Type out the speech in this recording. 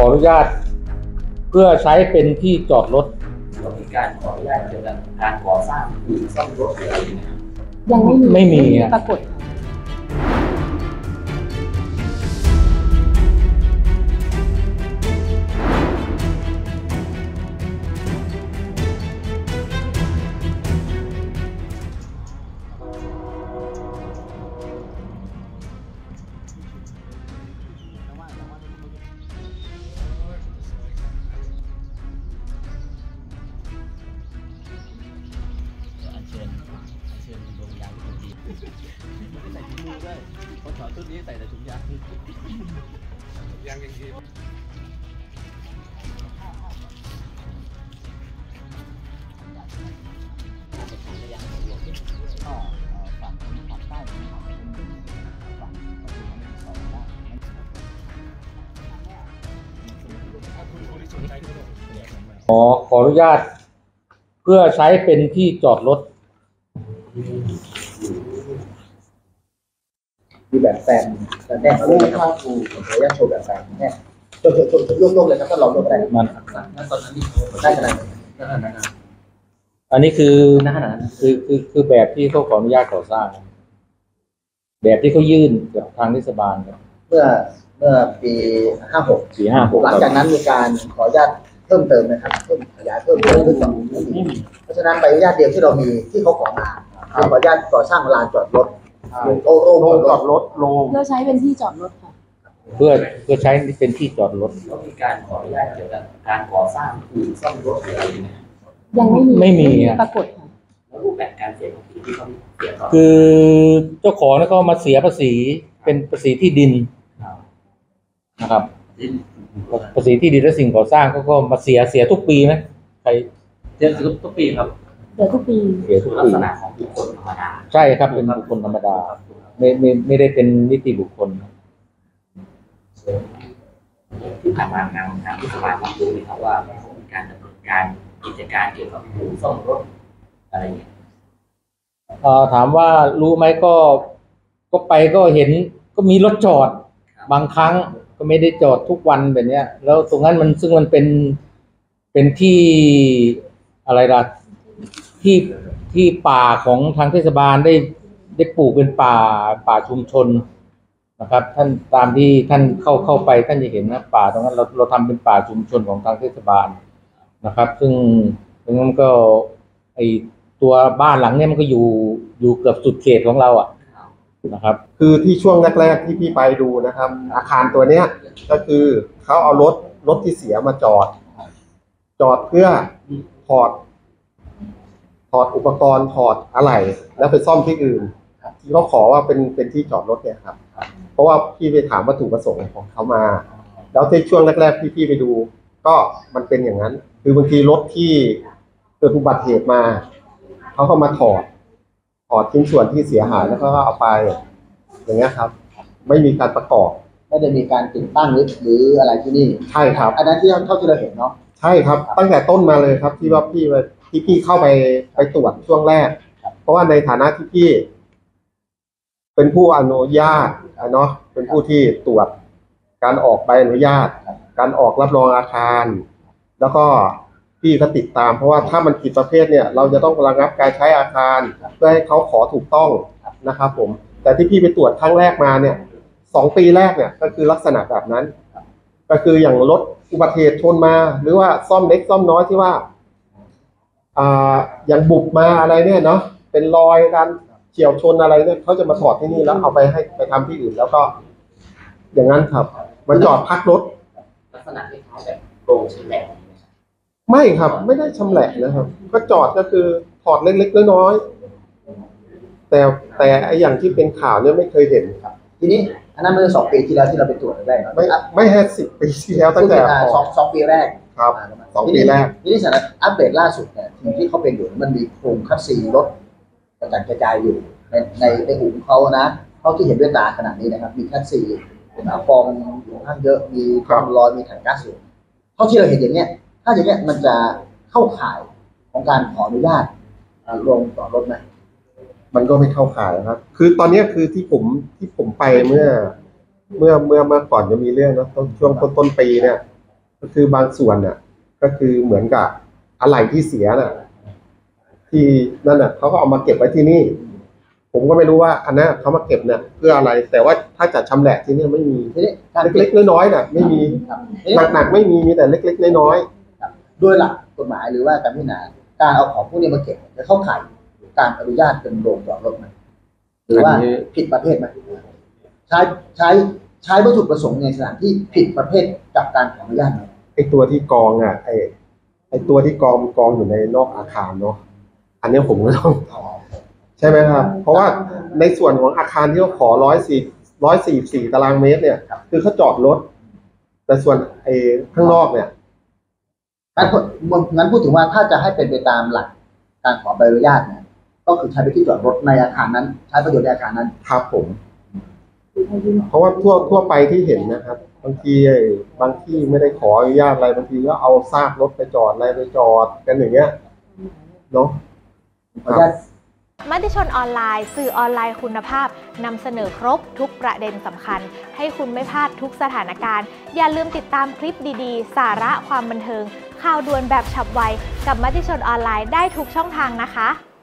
ออนุญาตเพื่อใช้เป็นที่จอดรถมีการขออนุญาตเกี่ยวกับการก่อสร้างหรือซ่อมรถหรืออะไรอย่างเงี้ยยังไม่มีปรากฏเชิญดวงยางที่ดีไม่ใส่ถุงมือด้วยพอถอดชุดนี้ใส่แต่ถุงยางยังดีขออนุญาตเพื่อใช้เป็นที่จอดรถมีแบบแฟนแต่แน่เขาเรียกว่าครูขออนุญาตโชว์แบบแฟนแน่โยกเลยครับก็ลองโยกได้มันนั่นตอนนั้นได้ขนาดนั้นอันนี้คือแบบที่เขาขออนุญาตก่อสร้างแบบที่เขายื่นกับทางเทศบาลเมื่อปี56หลังจากนั้นมีการขออนุญาตเพิ่มเติมนะครับเพิ่มขยายเพิ่มขึ้นเพราะฉะนั้นใบอนุญาตเดียวที่เรามีที่เขาขอมาคือขออนุญาตก่อสร้างลานจอดรถโล่งจอดรถโล่งเพื่อใช้เป็นที่จอดรถค่ะเพื่อใช้เป็นที่จอดรถมีการขออนุญาตเกี่ยวกับการก่อสร้างหรือซ่อมรถหรืออะไรอย่างเงี้ยยังไม่มีปรากฏค่ะแล้วรูปแบบการเสียภาษีที่เขาเสียก่อนคือเจ้าของก็มาเสียภาษีเป็นภาษีที่ดินนะครับภาษีที่ดินและสิ่งก่อสร้างก็มาเสียทุกปีไหมใครเสียทุกปีครับเสียทุกปีลักษณะของบุคคลธรรมดาใช่ครับเป็นบุคคลธรรมดาไม่ได้เป็นนิติบุคคลที่ผ่านมาทางที่สภารับรู้ไหมครับว่ามีการดำเนินการกิจการเกี่ยวกับซ่อมรถอะไรอย่างเงี้ยถามว่ารู้ไหมก็ไปก็เห็นก็มีรถจอดบางครั้งก็ไม่ได้จอดทุกวันแบบนี้แล้วตรงนั้นซึ่งมันเป็นที่อะไรล่ะที่ป่าของทางเทศบาลได้ปลูกเป็นป่าชุมชนนะครับท่านตามที่ท่านเข้าไปท่านจะเห็นนะป่าตรงนั้นเราทำเป็นป่าชุมชนของทางเทศบาลนะครับซึ่งตรงนั้นก็ไอตัวบ้านหลังเนี้ยมันก็อยู่เกือบสุดเขตของเราอ่ะนะครับคือที่ช่วงแรกๆที่พี่ไปดูนะครับอาคารตัวเนี้ยก็คือเขาเอารถที่เสียมาจอดเพื่อถอดอุปกรณ์ถอดอะไหล่แล้วไปซ่อมที่อื่นที่เขาขอว่าเป็นที่จอดรถเนี่ยครับเพราะว่าพี่ไปถามวัตถุประสงค์ของเขามาแล้วในช่วงแรกๆพี่ไปดูก็มันเป็นอย่างนั้นคือบางทีรถที่เกิดอุบัติเหตุมาเขาก็มาถอดชิ้นส่วนที่เสียหายแล้วก็เอาไปอย่างเงี้ยครับไม่มีการประกอบไม่ได้มีการติดตั้งหรืออะไรที่นี่ใช่ครับอันนั้นที่เท่าที่เราเห็นเนาะใช่ครับตั้งแต่ต้นมาเลยครับที่ว่าพี่เข้าไปตรวจช่วงแรกเพราะว่าในฐานะที่พี่เป็นผู้อนุญาตเนาะเป็นผู้ที่ตรวจการออกใบอนุญาตการออกรับรองอาคารแล้วก็พี่ก็ติดตามเพราะว่าถ้ามันผิดประเภทเนี่ยเราจะต้องระงับการใช้อาคารเพื่อให้เขาขอถูกต้องนะครับผมแต่ที่พี่ไปตรวจครั้งแรกมาเนี่ย2 ปีแรกเนี่ยก็คือลักษณะแบบนั้นก็คืออย่างรถอุบัติเหตุชนมาหรือว่าซ่อมเล็กซ่อมน้อยที่ว่าอย่างบุบมาอะไรเนี่ยเนาะเป็นรอยการเฉี่ยวชนอะไรเนี่ยเขาจะมาถอดที่นี่แล้วเอาไปทำที่อื่นแล้วก็อย่างนั้นครับมันจอดพักรถลักษณะคล้ายๆแบบโรงชำแหละไม่ครับไม่ได้ชำแหละนะครับก็จอดก็คือถอดเล็กๆน้อยๆแต่ไอ้อย่างที่เป็นข่าวเนี่ยไม่เคยเห็นครับทีนี้อันนั้นเมื่อ2 ปีที่แล้วที่เราไปตรวจได้ไม่แค่10 ปีที่แล้วตั้งแต่ 2 ปีแรกครับ2 ปีแรกทีนี้สถานะอัปเดตล่าสุดเนี่ยที่เขาเป็นอยู่มันมีโครงคัสซีรถกระจายอยู่ในหูเขานะเขาที่เห็นด้วยตาขนาดนี้นะครับมีคัสซีฟองอยู่ข้างเยอะมีความลอยมีถังก๊าซอยู่เท่าที่เราเห็นอย่างเนี้ยถ้าอย่างเนี้ยมันจะเข้าข่ายของการขออนุญาตลงต่อรถไหมมันก็ไม่เข้าข่ายนะครับคือตอนนี้คือที่ผมไปเมื่อก่อนจะมีเรื่องนะช่วงต้นปีเนี่ยก็คือบางส่วนน่ะก็คือเหมือนกับอะไหล่ที่เสียน่ะที่นั่นน่ะเขาก็เอามาเก็บไว้ที่นี่ ผมก็ไม่รู้ว่าอันนั้นเขามาเก็บเนี่ยเพื่ออะไร แต่ว่าถ้าจัดชำแหละที่นี่ไม่มีทีนี้การเล็กๆน้อยๆน่ะไม่มีครับหนักๆไม่มีแต่เล็กๆน้อยโดยหลักกฎหมายหรือว่าการพิจารณาการเอาของพวกนี้มาเก็บจะเข้าข่ายการอนุญาตเป็นโรงจอดรถไหมหรือว่าผิดประเภทไหมใช้วัตถุประสงค์ในสถานที่ผิดประเภทกับการขออนุญาตไหมๆไอ้ตัวที่กองอ่ะไอ้ตัวที่กองอยู่ในนอกอาคารเนาะอันนี้ผมก็ต้องใช่ไหมครับ เพราะว่าในส่วนของอาคารที่เขาขอ144 ตารางเมตรเนี่ยคือเขาจอดรถแต่ส่วนไอ้ข้างนอกเนี่ยงั้นพูดถึงว่าถ้าจะให้เป็นไปตามหลักการขอใบอนุญาตเนี่ยก็คือใช้ไปที่จอดรถในอาคารนั้น ใช้ประโยชน์ในอาคารนั้นครับผม เพราะว่าทั่วไปที่เห็นนะครับบางทีบางที่ไม่ได้ขออนุญาตอะไรบางทีก็เอาซากรถไปจอดอะไรไปจอดกันอย่างเงี้ยเนาะขออนุญาตมติชนออนไลน์สื่อออนไลน์คุณภาพนำเสนอครบทุกประเด็นสำคัญให้คุณไม่พลาดทุกสถานการณ์อย่าลืมติดตามคลิปดีๆสาระความบันเทิงข่าวด่วนแบบฉับไวกับมติชนออนไลน์ได้ทุกช่องทางนะคะ